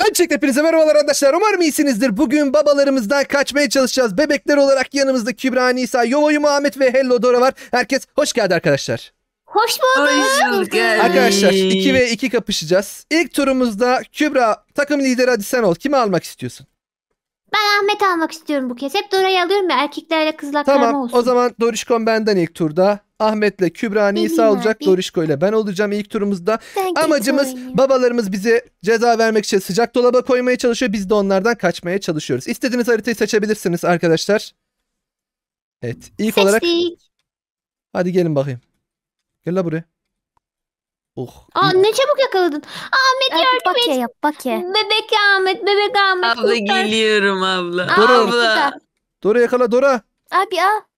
Öncelikle hepinize merhabalar arkadaşlar. Umarım iyisinizdir. Bugün babalarımızdan kaçmaya çalışacağız. Bebekler olarak yanımızda Kübra, Nisa, Yovoyu, Muhammed ve Hello Dora var. Herkes hoş geldi arkadaşlar. Hoş bulduk. Arkadaşlar 2 ve 2 kapışacağız. İlk turumuzda Kübra takım lideri, hadi sen ol. Kimi almak istiyorsun? Ben Ahmet almak istiyorum bu kez. Hep Dora'yı alıyorum ya, erkeklerle kızlar karma Tamam, olsun. o zaman Dorişkom benden ilk turda. Ahmet'le Kübra, Nisa Benim olacak. abi. Dorişko ile ben olacağım ilk turumuzda. Ben Amacımız oynayayım. babalarımız bize ceza vermek için sıcak dolaba koymaya çalışıyor. Biz de onlardan kaçmaya çalışıyoruz. İstediğiniz haritayı seçebilirsiniz arkadaşlar. Evet, ilk olarak Seçtik. hadi gelin bakayım. Gel la buraya. Oh. Aa, ne çabuk yakaladın. Ahmet yardım et. Yap bak ya. Bebek Ahmet, bebek Ahmet. Abla kurtar. geliyorum abla. Dora. Abla. Dora yakala Dora. Abi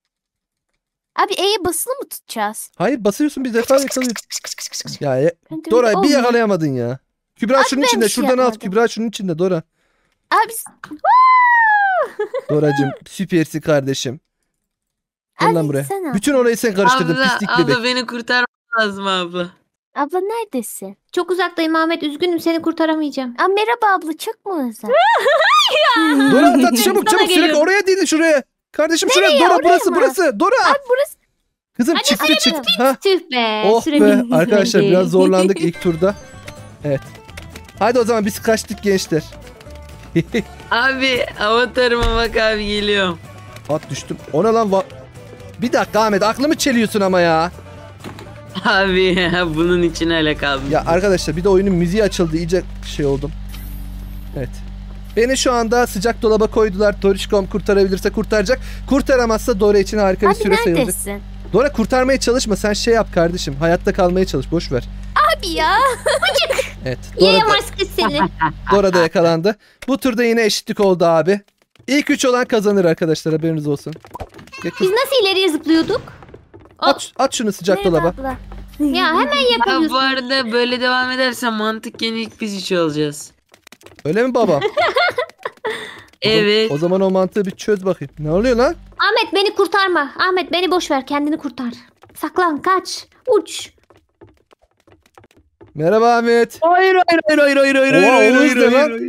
Abi E'ye basılı mı tutacağız? Hayır, basıyorsun bir defa yakalıyor. Ya Ben de Dora öyle bir olmuyor. yakalayamadın ya. Kübra şunun ben içinde, bir şey şuradan al. yapmadım. Kübra şunun içinde Dora. Abi, Doracığım süpersin kardeşim. Gel lan abi buraya. sen al. Bütün olayı sen karıştırdın Abla, pislik bebek. abla beni kurtarman lazım abla. Abla neredesin? Çok uzaktayım Ahmet, üzgünüm, seni kurtaramayacağım. Aa, merhaba abla, çok mu uzak? Dora atlat çabuk Sana çabuk, sürekli geliyorum. oraya değil şuraya. Kardeşim şuraya, Nereye, Dora oraya burası mı? burası. Dora. Abi burası. Kızım Hadi çıktı süre çıktı. Ha. Tüh be. Oh süre be bitmedi. arkadaşlar, biraz zorlandık ilk turda. Evet. Hadi o zaman biz kaçtık gençler. Abi avatarıma bak abi geliyorum. At düştüm. Ona lan bir dakika Ahmet, aklımı çeliyorsun ama ya. Abi bunun için hele kaldım. Ya arkadaşlar bir de oyunun müziği açıldı, iyice şey oldum. Evet. Beni şu anda sıcak dolaba koydular. Dorişkom kurtarabilirse kurtaracak. Kurtaramazsa Dora için harika bir Abi süre sayılacak. neredesin? Dora kurtarmaya çalışma, sen şey yap kardeşim. Hayatta kalmaya çalış, boş ver. Abi ya. Evet. Dora da, Yiyemez kız seni. Dora da yakalandı. Bu turda yine eşitlik oldu abi. İlk 3 olan kazanır arkadaşlar, haberiniz olsun. Gel kız, Biz nasıl ileriye zıplıyorduk? at şunu sıcak Merhaba dolaba. abla. Ya hemen Ha, yapamıyorsun. bu arada böyle devam edersen mantıken ilk biz üç olacağız. Öyle mi baba? Evet. O zaman o mantığı bir çöz bakayım. Ne oluyor lan? Ahmet beni kurtarma. Ahmet beni boş ver, kendini kurtar. Saklan, kaç, uç. Merhaba Ahmet. Hayır hayır hayır hayır hayır Oha, o hız ne lan?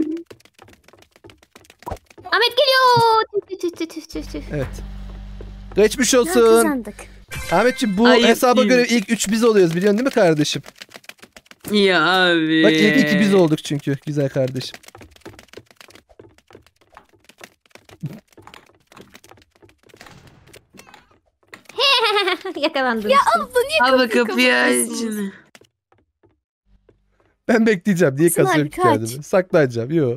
Ahmet geliyor. Tüh, tüh, tüh, tüh, tüh. Evet. Geçmiş Ya, olsun. kazandık. Ahmetciğim bu Ayıp hesaba değil göre mi? ilk 3 biz oluyoruz, biliyorsun değil mi kardeşim? Ya abi. Bak ilk 2 biz olduk çünkü, güzel kardeşim. Yakalandın. Ya işte. abla niye Abla kapıyı kapıyı aç kapatıyorsunuz? şunu. Ben bekleyeceğim. Niye Hasan kasıyorum abi, ki kaç. kendimi? Saklanacağım. Yo.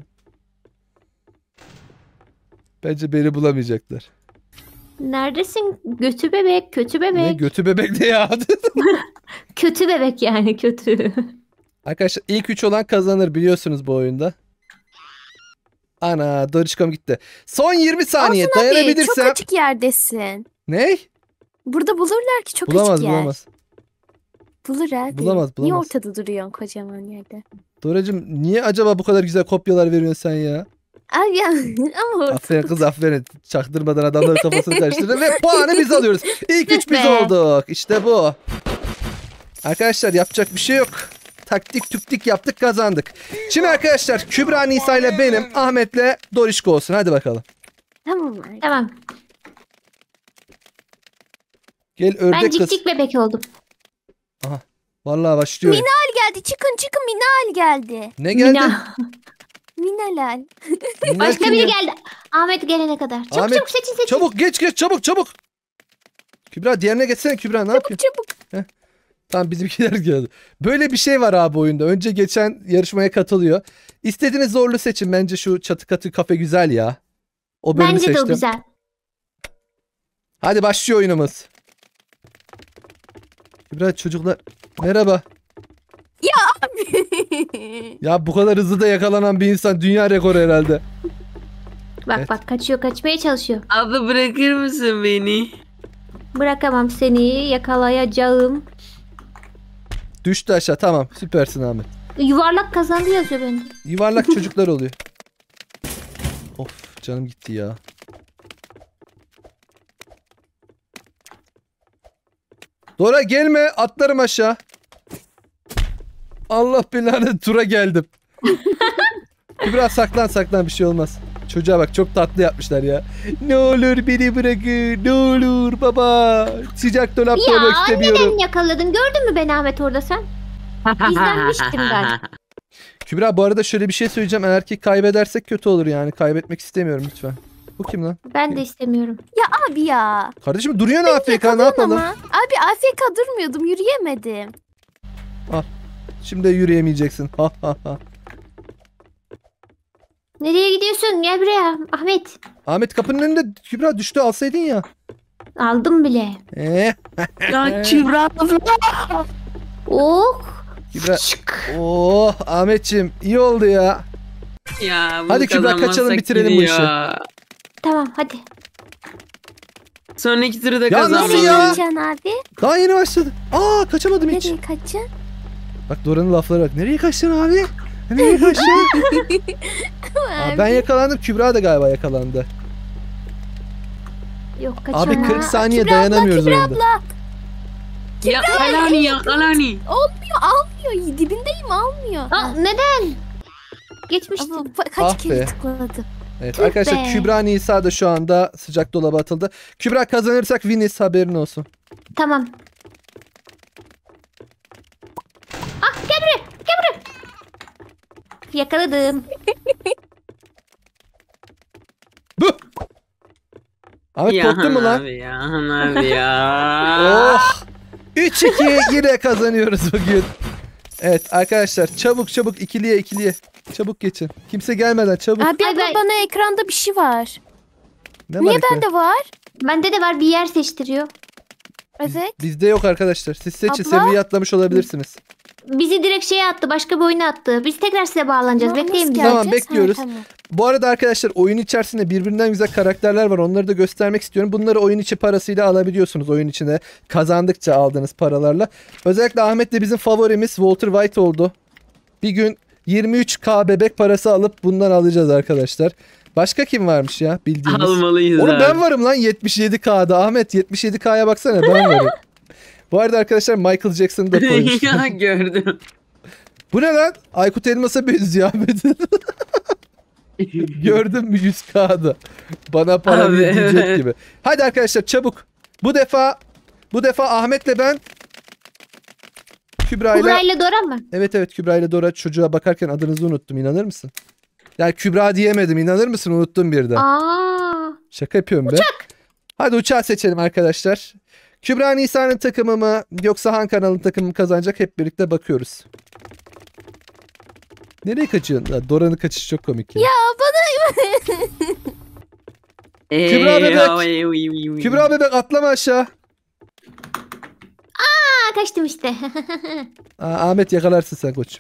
Bence beni bulamayacaklar. Neredesin? Götü bebek, kötü Ne bebek. götü bebek ne ya? Kötü bebek yani, kötü. Arkadaşlar ilk 3 olan kazanır, biliyorsunuz bu oyunda. Ana Dorişkom gitti. Son 20 saniye Hasan abi, çok dayanabilirsem. açık yerdesin. Ne? Burada bulurlar ki, çok Bulamaz açık yer. bulamaz. Bulur abi. Bulamaz, Niye bulamaz. ortada duruyorsun kocaman yerde? Doracığım niye acaba bu kadar güzel kopyalar veriyorsun sen ya? Abi ya ama ortada. Aferin kız aferin. Çaktırmadan adamların kafasını karıştırdın ve puanı biz alıyoruz. İlk 3 biz Be. olduk. İşte bu. Arkadaşlar yapacak bir şey yok. Taktik tüktik yaptık, kazandık. Şimdi arkadaşlar Kübra, Nisa ile benim, Ahmet'le Dorişko olsun. Hadi bakalım. Tamam abi. Tamam. Gel Ben ördek cik kız. cik bebek oldum. Vallahi başlıyor. Geldi, çıkın Minal geldi. Ne geldi? Mina. Minalal. Minnak Başka kim biri ya? geldi. Ahmet gelene kadar. Çabuk Ahmet, çabuk seçin. Çabuk geç çabuk. Kübra diğerine geçsene Kübra, ne yapıyorsun? Çabuk. Tamam, bizimkiler geldi. Böyle bir şey var abi oyunda. Önce geçen yarışmaya katılıyor. İstediğiniz zorlu seçin. Bence şu çatı katı kafe güzel ya. O bölümü Bence de o seçtim. güzel. Hadi başlıyor oyunumuz. Kübra çocuklar. Merhaba. Ya bu kadar hızlı da yakalanan bir insan dünya rekoru herhalde. Bak Evet. bak, kaçmaya çalışıyor. Abla bırakır mısın beni? Bırakamam seni, yakalayacağım. Düştü aşağı, tamam, süpersin Ahmet. Yuvarlak kazandı yazıyor bende. Yuvarlak çocuklar oluyor. Of canım gitti ya. Dora gelme, atlarım aşağı. Allah belanı, tura geldim. Kübra saklan bir şey olmaz. Çocuğa bak çok tatlı yapmışlar ya. Ne olur beni bırakın. Ne olur baba. Sıcak dolapta olmak Ya istemiyorum. neden yakaladın? Gördün mü beni Ahmet orada sen? İzlenmiştim ben. Kübra bu arada şöyle bir şey söyleyeceğim. Eğer ki kaybedersek kötü olur yani. Kaybetmek istemiyorum lütfen. Bu kim lan? Ben de istemiyorum. Ya abi ya. Kardeşim duruyor AFK ne Yakalıyorsun yapalım? ama. Abi AFK durmuyordum, yürüyemedim. Şimdi de yürüyemeyeceksin. Ha ha ha. Nereye gidiyorsun? Gel buraya Ahmet. Ahmet kapının önünde Kübra düştü alsaydın ya. Aldım bile. Ya Kübra abla. Oh. Kübra. Şık. Oh Ahmetciğim iyi oldu ya. Ya bunu Hadi Kübra, kaçalım, kazanmazsak bitirelim bu gidiyor. işi. Tamam hadi. Sonraki turu da Ya nasıl kazanmalıyız. ya? Kaçacaksın abi. Daha yeni başladı. Aa kaçamadım hiç. Nereye kaçacaksın? Bak Dora'nın lafları bak. Nereye kaçtın abi? Nereye kaçtın? Aa, ben yakalandım. Kübra da galiba yakalandı. Yok kaçamam. Abi 40 saniye Kübra abla, dayanamıyoruz Kübra oyunda. Yakalani yakalani. Almıyor, dibindeyim, almıyor. Aa, neden? Geçmiştim. Ama kaç Ah kere be. tıkladım. Evet Tüh arkadaşlar be. Kübra Nisa da şu anda sıcak dolaba atıldı. Kübra kazanırsak Winis haberin olsun. Tamam. Ah gel buraya. Gel buraya. Yakaladım. Buh! Ahmet korktun mu lan? Abi ya abi ya. Oh! 3-2 yine kazanıyoruz bugün. Evet arkadaşlar çabuk ikiliye. Çabuk geçin. Kimse gelmeden çabuk. Abi Ay, abla, ben- bana ekranda bir şey var. Ne var Niye ekran? bende var? Bende de var bir yer seçtiriyor. Evet. Bizde yok arkadaşlar. Siz seçin. Abla? Seviye atlamış olabilirsiniz. Bizi direkt şeye attı. Başka bir oyuna attı. Biz tekrar size bağlanacağız. Nasıl Bekleyin bizi. Tamam, geleceğiz? bekliyoruz. Ha, tamam. Bu arada arkadaşlar oyun içerisinde birbirinden güzel karakterler var. Onları da göstermek istiyorum. Bunları oyun içi parasıyla alabiliyorsunuz. Oyun içine kazandıkça aldığınız paralarla. Özellikle Ahmet de bizim favorimiz Walter White oldu. Bir gün 23k bebek parası alıp bundan alacağız arkadaşlar. Başka kim varmış ya bildiğiniz? Almalıyız Oğlum abi. ben varım lan 77k'da. Ahmet 77k'ya baksana ben varım. Bu arada arkadaşlar Michael Jackson'ı da koymuş. Ya gördüm. Bu ne lan? Aykut Elmas'a benziyor Ahmet'in. Gördün mü 100k'da? Bana para Abi, ver diyecek evet. gibi. Hadi arkadaşlar çabuk. Bu defa Ahmet'le ben Kübra Kubra ile ile Dora mı? evet Kübra ile Dora çocuğa bakarken adınızı unuttum inanır mısın? Yani Kübra diyemedim inanır mısın unuttum birden. Aa. Şaka yapıyorum be. Hadi uçağı seçelim arkadaşlar. Kübra Nisa'nın takımı mı yoksa Han kanalın takımı mı kazanacak hep birlikte bakıyoruz. Nereye kaçıyorsun? Ya, Dora'nın kaçışı çok komik ya. Kübra bebek. Kübra bebek atlama aşağı. Aa, kaçtım işte. Aa, Ahmet yakalarsın sen koç.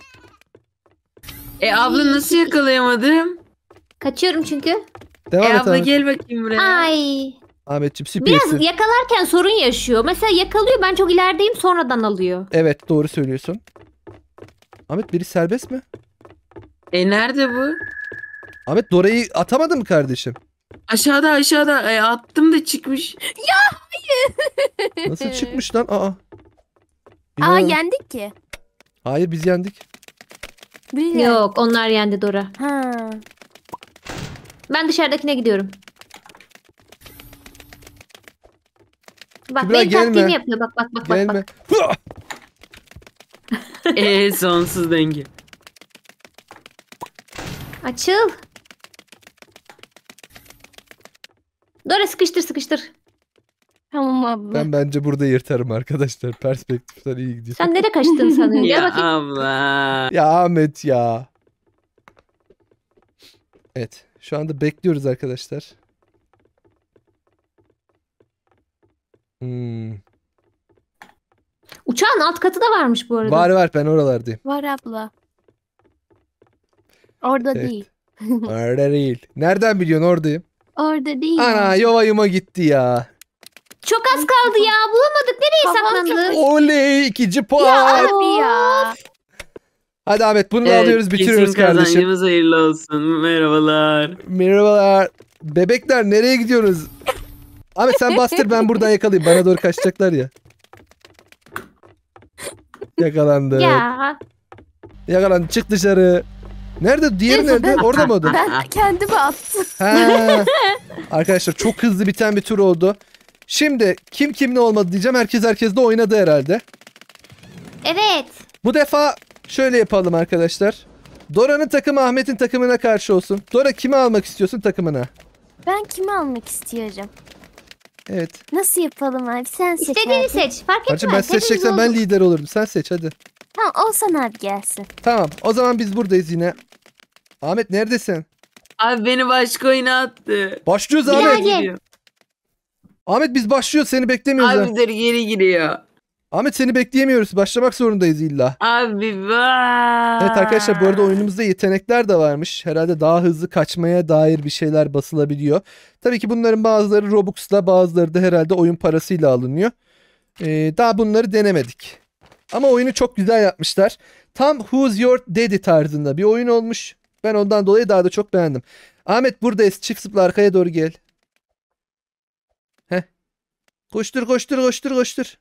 Abla nasıl yakalayamadım? Kaçıyorum çünkü. Devam et Abla Ahmet. gel bakayım buraya. Ay. Ahmetciğim Biraz süpersin. yakalarken sorun yaşıyor. Mesela yakalıyor ben çok ilerideyim sonradan alıyor. Evet doğru söylüyorsun. Ahmet biri serbest mi? Nerede bu? Ahmet Dora'yı atamadın mı kardeşim? Aşağıda. Attım da çıkmış. Nasıl çıkmış lan? Aa. Aa, İnan- yendik ki. Hayır biz yendik. Biri Yok onlar yendi Dora. Ha. Ben dışarıdakine gidiyorum. Bak Kübra, benim gelme. taktiğimi yapıyor. Bak. Gelme. Sonsuz denge. Açıl. Dora sıkıştır. Tamam abla. Ben bence burada yırtarım arkadaşlar. Perspektiften iyi gidiyor. Sen nereye kaçtın sanıyorsun? Gel Ya bakayım. abla. Ya Ahmet ya. Evet. Şu anda bekliyoruz arkadaşlar. Uçağın alt katı da varmış bu arada. Var ben oralardayım. Var abla. Orada Evet. değil. Orada değil. Nereden biliyorsun oradayım? Orada değil. Ana yuvayıma gitti ya. Çok az kaldı ya. Bulamadık. Nereye Babam saklandı? Oley ikinci Ya puan. abi ya. Hadi Ahmet bunu da alıyoruz bitiriyoruz kesin kardeşim. kazancımız hayırlı olsun. Merhabalar. Merhabalar. Bebekler nereye gidiyorsunuz? Ahmet sen bastır ben buradan yakalayayım. Bana doğru kaçacaklar ya. Yakalandı. Ya. Yakalandı. Çık dışarı. Nerede? Diğeri Neyse, nerede? Orada mı o da? Ben kendimi attım. Ha. Arkadaşlar çok hızlı biten bir tur oldu. Şimdi kim kimle olmadı diyeceğim. Herkes de oynadı herhalde. Evet. Bu defa şöyle yapalım arkadaşlar. Dora'nın takımı Ahmet'in takımına karşı olsun. Dora kimi almak istiyorsun takımına? Ben kimi almak istiyorum? Evet. Nasıl yapalım abi? Sen seç İstediğini abi. seç. Fark etmez. Hacı ben seçeceksem ben lider olurum. Sen seç hadi. Tamam Oğuzhan abi gelsin. Tamam. O zaman biz buradayız yine. Ahmet neredesin? Abi beni başka oyuna attı. Başlıyoruz Ya, Ahmet. gel. Giriyor. Ahmet biz başlıyoruz. Seni beklemiyoruz. ha. Abi dur geri giriyor. Ahmet seni bekleyemiyoruz. Başlamak zorundayız illa. Abi vaa. Evet arkadaşlar bu arada oyunumuzda yetenekler de varmış. Herhalde daha hızlı kaçmaya dair bir şeyler basılabiliyor. Tabii ki bunların bazıları Robux'la bazıları da herhalde oyun parasıyla alınıyor. Daha bunları denemedik. Ama oyunu çok güzel yapmışlar. Tam Who's Your Daddy tarzında bir oyun olmuş. Ben ondan dolayı daha da çok beğendim. Ahmet buradayız. Çift zıpla arkaya doğru gel. Heh. Koştur koştur koştur koştur.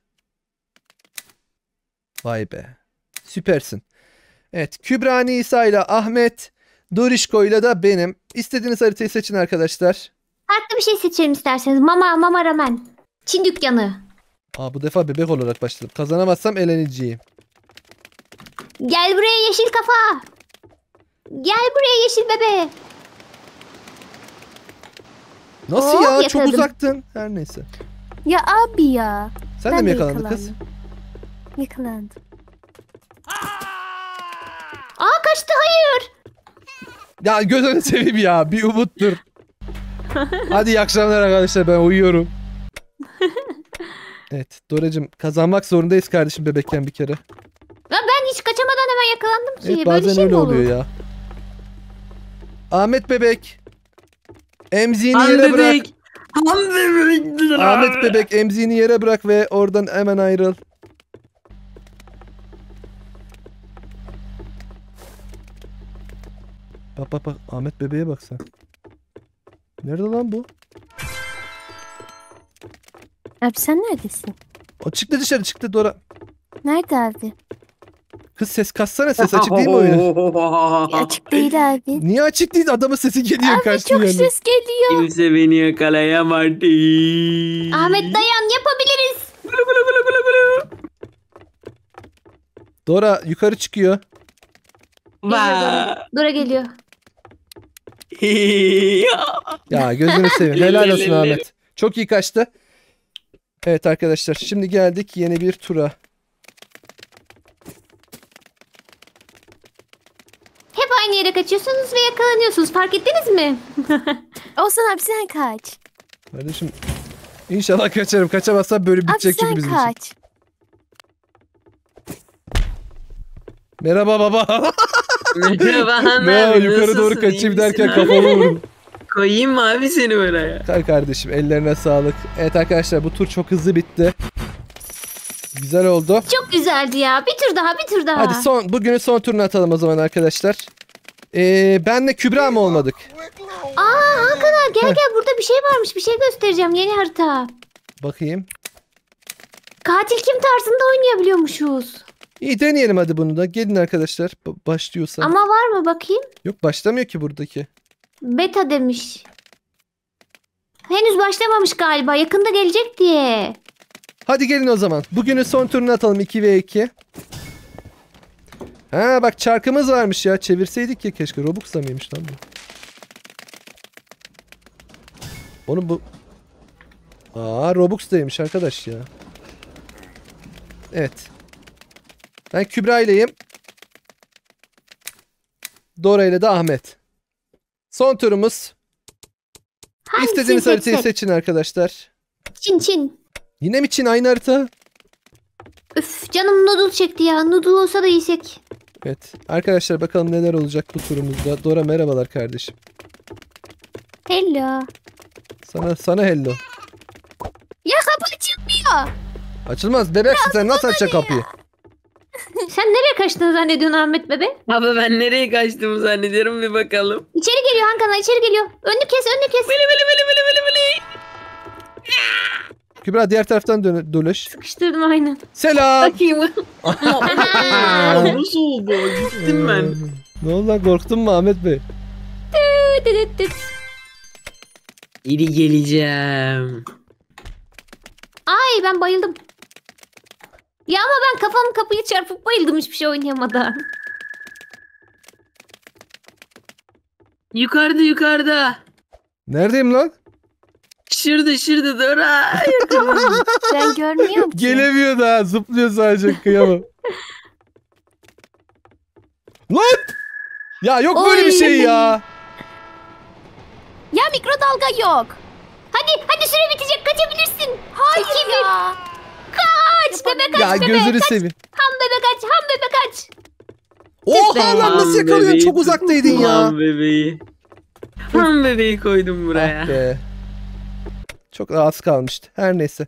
Vay be. Süpersin. Evet. Kübra Nisa ile Ahmet. Dorişko ile de benim. İstediğiniz haritayı seçin arkadaşlar. Farklı bir şey seçelim isterseniz. Mama ramen. Çin dükkanı. Aa, bu defa bebek olarak başladım. Kazanamazsam eleneceğim. Gel buraya yeşil kafa. Gel buraya yeşil bebe. Nasıl Oh, ya? Çok yakaladım. uzaktın. Her neyse. Ya abi ya. Sen de Ben mi de yakalandın kız? Yakalandım. Aa kaçtı hayır. Ya gözünü seveyim ya. Bir umuttur. Hadi iyi akşamlar arkadaşlar. Ben uyuyorum. Evet. Doracığım kazanmak zorundayız kardeşim bebekken bir kere. Ya ben hiç kaçamadan hemen yakalandım ki. Evet Böyle bazen şey öyle mi olur? oluyor ya. Ahmet bebek. Emziğini Han yere bırak. bebek. Han bebek. Ahmet bebek emziğini yere bırak ve oradan hemen ayrıl. Bak bak bak Ahmet bebeğe bak sen. Nerede lan bu? Abi sen neredesin? O çıktı dışarı çıktı Dora. Nerede abi? Kız ses kassana ses açık değil mi oyun? Açık değil abi. Niye açık değil? Adamın sesi geliyor Abi kaçtı çok yani. ses geliyor. Kimse beni yakalayamadı. Ahmet dayan yapabiliriz. Dora yukarı çıkıyor. Vaa. Dora geliyor. Ya gözünü seveyim. Helal olsun Ahmet. Çok iyi kaçtı. Evet arkadaşlar şimdi geldik yeni bir tura. Hep aynı yere kaçıyorsunuz ve yakalanıyorsunuz. Fark ettiniz mi? Oğuzhan abi sen kaç. Kardeşim inşallah kaçarım. Kaçamazsam böyle Abi bitecek çünkü sen bizim için. kaç. Merhaba baba. Merhaba Han Ne abi, yukarı doğru nasılsın? İyi kaçayım misin derken abi? kafamı vurdum. Koyayım mı abi seni buraya? Kay kardeşim ellerine sağlık. Evet arkadaşlar bu tur çok hızlı bitti. Güzel oldu. Çok güzeldi ya. Bir tur daha, bir tur daha. Hadi bugünün son turunu atalım o zaman arkadaşlar. Benle Kübra mı olmadık? Aa Hakan abi gel gel burada bir şey varmış. Bir şey göstereceğim. Yeni harita. Bakayım. Katil kim tarzında oynayabiliyormuşuz. İyi deneyelim hadi bunu da. Gelin arkadaşlar. Başlıyorsa. Ama var mı bakayım? Yok başlamıyor ki buradaki. Beta demiş. Henüz başlamamış galiba. Yakında gelecek diye. Hadi gelin o zaman. Bugünün son turunu atalım 2v2. Ha bak çarkımız varmış ya. Çevirseydik ya keşke. Robux'la mıymış lan bu? Onu bu... Aa Robux'taymış arkadaş ya. Evet. Ben Kübra ileyim. Dora ile de Ahmet. Son turumuz. Hangisini İstediğiniz haritayı seçsek? seçin arkadaşlar. Çin Çin. Yine mi Çin aynı harita? Üf canım noodle çekti ya. Noodle olsa da yesek. Evet. Arkadaşlar bakalım neler olacak bu turumuzda. Dora merhabalar kardeşim. Hello. Sana hello. Ya kapı açılmıyor. Açılmaz. Bebeksin sen nasıl açacaksın kapıyı? Sen nereye kaçtın zannediyorsun Ahmet bebe? Abi ben nereye kaçtığımı zannediyorum bir bakalım. İçeri geliyor Hakan içeri geliyor. Önünü kes önünü kes. Bili. Kübra diğer taraftan dolaş. Sıkıştırdım aynen. Selam. Bakayım. Nasıl oldu? Gittim ben. Ne oldu lan, korktun mu Ahmet Bey? Dıt dıt dıt. İri geleceğim. Ay ben bayıldım. Ya ama ben kafamı kapıyı çarpıp bayıldım hiçbir şey oynayamadan. Yukarıda. Neredeyim lan? Şurada Dora. Ben görmüyorum ki. Gelemiyor daha, zıplıyor sadece, kıyamam. Lan! Ya yok böyle bir şey ya. Ya mikrodalga yok. Hadi süre bitecek, kaçabilirsin. Hayır ya. Kaç bebe, kaç Ya bebe. gözünü seveyim. Ham bebe kaç, ham bebe kaç. Oha lan, nasıl yakalıyorsun? Çok uzaktaydın ya. Ham bebeği. Ham bebeği koydum buraya. Ah be. Çok az kalmıştı. Her neyse.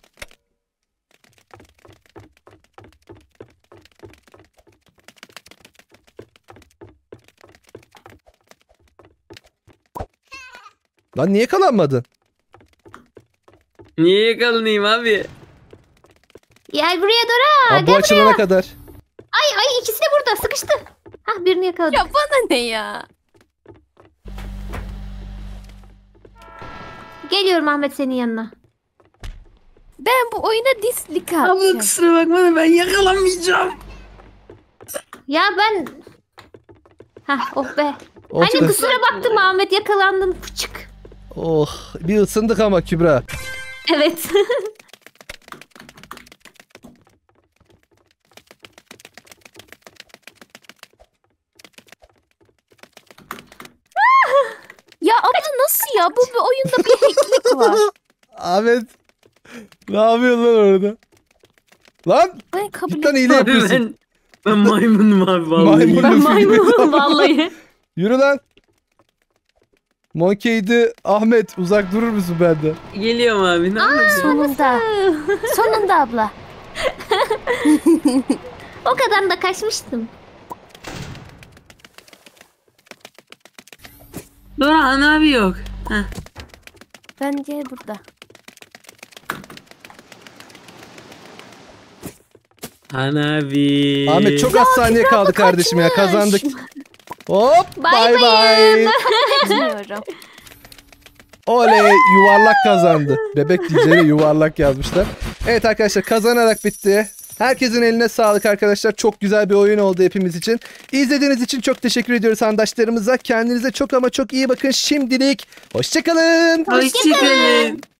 Lan niye yakalanmadın? Niye yakalanayım abi? Gel buraya Dora. Abi bu açılana kadar. Ay ikisi de burada, sıkıştı. Hah, birini yakaladık. Ya bana ne ya? Geliyorum Ahmet senin yanına. Ben bu oyuna dislike Abla atacağım. kusura bakma da ben yakalamayacağım. Ya ben... Hah, oh be. Oh, Hani kusura baktım Ahmet, yakalandın fıçık. oh, bir ısındık ama Kübra. Evet. Ya abla nasıl ya? Bu bir oyunda bir hacklik var. Ahmet. Ne yapıyorsun lan orada? Lan Ben kabul cidden etmiyorum. hile Abi yapıyorsun. ben maymunum abi vallahi. Maymun. Ben maymunum vallahi. Yürü lan. Monkey'di Ahmet, uzak durur musun benden? Geliyorum abi ne yapacağım? Sonunda. Sonunda abla. O kadar da kaçmıştım. Dora ana abi yok. Heh. Bence burada. Ana abi. Ahmet çok az saniye kaldı kardeşim ya, kazandık. Hop, Bay bay bay. Etmiyorum. Oley, yuvarlak kazandı. Bebek diyeceğine yuvarlak yazmışlar. Evet arkadaşlar, kazanarak bitti. Herkesin eline sağlık arkadaşlar. Çok güzel bir oyun oldu hepimiz için. İzlediğiniz için çok teşekkür ediyoruz arkadaşlarımıza. Kendinize çok ama çok iyi bakın. Şimdilik hoşçakalın. Hoşçakalın.